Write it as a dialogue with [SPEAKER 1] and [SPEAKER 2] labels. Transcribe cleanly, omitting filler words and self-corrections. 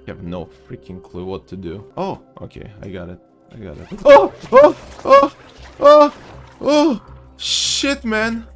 [SPEAKER 1] I have no freaking clue what to do. Oh, okay, I got it. I got it. Oh! Oh! Oh! Oh! Oh! Shit, man!